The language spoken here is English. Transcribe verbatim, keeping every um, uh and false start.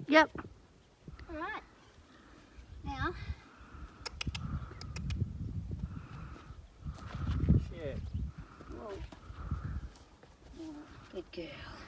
Yep. All right. Now. Shit. Whoa. Oh, good girl.